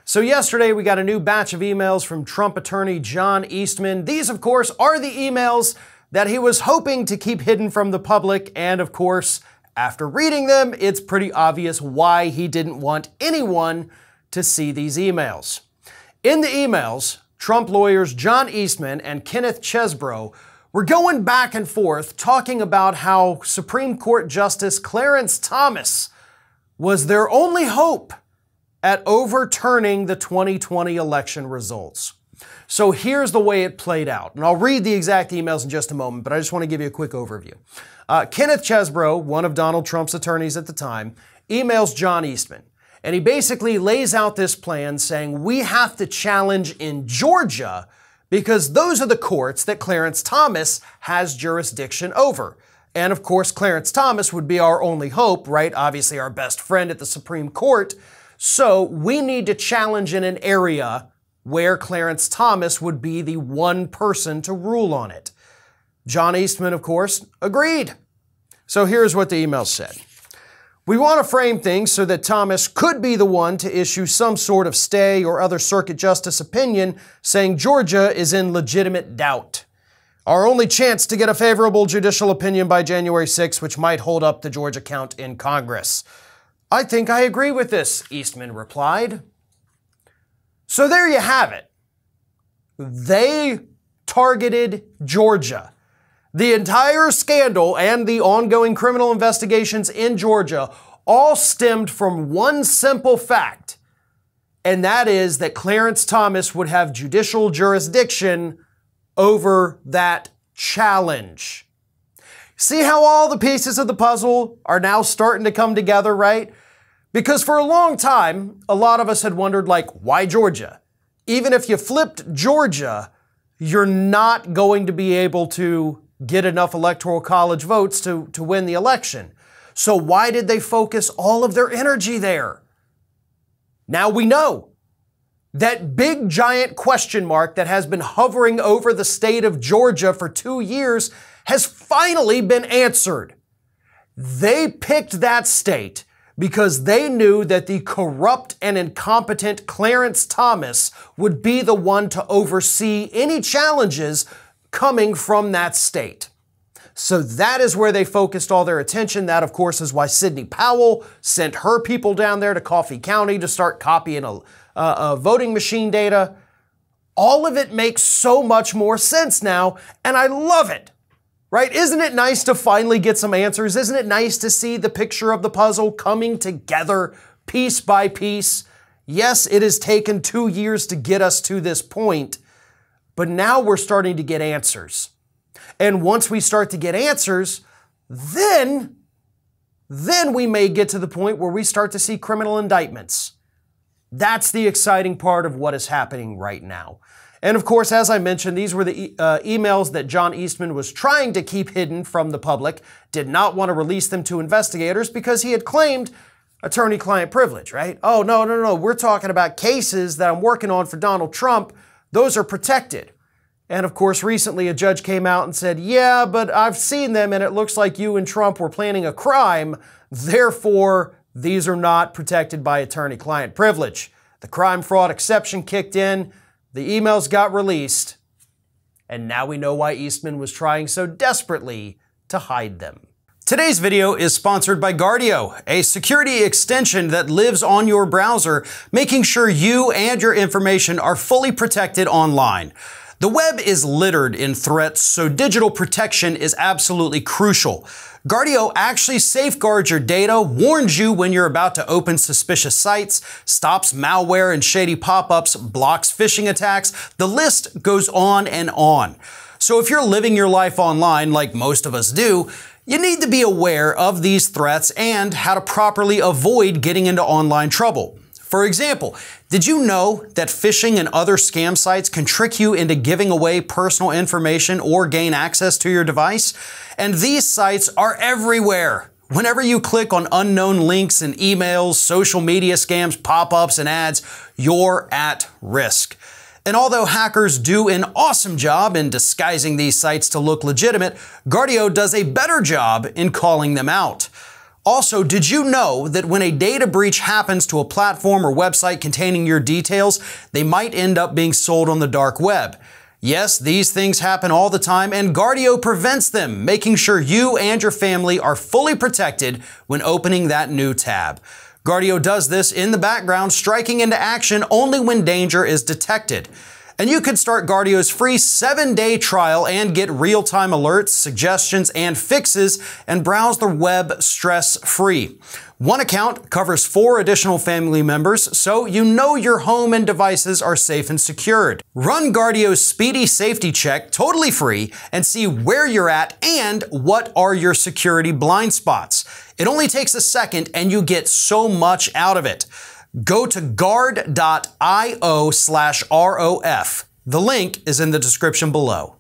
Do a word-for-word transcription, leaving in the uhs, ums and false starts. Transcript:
So yesterday we got a new batch of emails from Trump attorney John Eastman. These, of course, are the emails that he was hoping to keep hidden from the public. And of course, after reading them, it's pretty obvious why he didn't want anyone to see these emails. In the emails, Trump lawyers John Eastman and Kenneth Chesebro were going back and forth talking about how Supreme Court Justice Clarence Thomas was their only hope at overturning the twenty twenty election results. So here's the way it played out. And I'll read the exact emails in just a moment, but I just want to give you a quick overview. Uh, Kenneth Chesebro, one of Donald Trump's attorneys at the time, emails John Eastman. And he basically lays out this plan saying we have to challenge in Georgia because those are the courts that Clarence Thomas has jurisdiction over. And of course, Clarence Thomas would be our only hope, right? Obviously our best friend at the Supreme Court. So we need to challenge in an area where Clarence Thomas would be the one person to rule on it. John Eastman, of course, agreed. So here's what the email said. We want to frame things so that Thomas could be the one to issue some sort of stay or other circuit justice opinion saying Georgia is in legitimate doubt. Our only chance to get a favorable judicial opinion by January sixth, which might hold up the Georgia count in Congress. I think I agree with this, Eastman replied. So there you have it. They targeted Georgia. The entire scandal and the ongoing criminal investigations in Georgia all stemmed from one simple fact, and that is that Clarence Thomas would have judicial jurisdiction over that challenge. See how all the pieces of the puzzle are now starting to come together, right? Because for a long time, a lot of us had wondered, like, why Georgia? Even if you flipped Georgia, you're not going to be able to get enough electoral college votes to, to win the election. So why did they focus all of their energy there? Now we know. That big giant question mark that has been hovering over the state of Georgia for two years has finally been answered. They picked that state because they knew that the corrupt and incompetent Clarence Thomas would be the one to oversee any challenges coming from that state. So that is where they focused all their attention. That, of course, is why Sidney Powell sent her people down there to Coffee County to start copying a, a, a voting machine data. All of it makes so much more sense now, and I love it. Right? Isn't it nice to finally get some answers? Isn't it nice to see the picture of the puzzle coming together piece by piece? Yes, it has taken two years to get us to this point, but now we're starting to get answers. And once we start to get answers, then, then we may get to the point where we start to see criminal indictments. That's the exciting part of what is happening right now. And of course, as I mentioned, these were the e- uh, emails that John Eastman was trying to keep hidden from the public, did not want to release them to investigators because he had claimed attorney-client privilege, right? Oh, no, no, no, we're talking about cases that I'm working on for Donald Trump. Those are protected. And of course, recently a judge came out and said, yeah, but I've seen them and it looks like you and Trump were planning a crime. Therefore, these are not protected by attorney-client privilege. The crime fraud exception kicked in. The emails got released, and now we know why Eastman was trying so desperately to hide them. Today's video is sponsored by Guardio, a security extension that lives on your browser, making sure you and your information are fully protected online. The web is littered in threats, so digital protection is absolutely crucial. Guardio actually safeguards your data, warns you when you're about to open suspicious sites, stops malware and shady pop-ups, blocks phishing attacks. The list goes on and on. So if you're living your life online, like most of us do, you need to be aware of these threats and how to properly avoid getting into online trouble. For example, did you know that phishing and other scam sites can trick you into giving away personal information or gain access to your device? And these sites are everywhere. Whenever you click on unknown links and emails, social media scams, pop-ups, and ads, you're at risk. And although hackers do an awesome job in disguising these sites to look legitimate, Guardio does a better job in calling them out. Also, did you know that when a data breach happens to a platform or website containing your details, they might end up being sold on the dark web? Yes, these things happen all the time, and Guardio prevents them, making sure you and your family are fully protected when opening that new tab. Guardio does this in the background, striking into action only when danger is detected. And you can start Guardio's free seven-day trial and get real-time alerts, suggestions, and fixes, and browse the web stress-free. One account covers four additional family members, so you know your home and devices are safe and secured. Run Guardio's speedy safety check totally free and see where you're at and what are your security blind spots. It only takes a second and you get so much out of it. Go to guard dot i o slash R O F. The link is in the description below.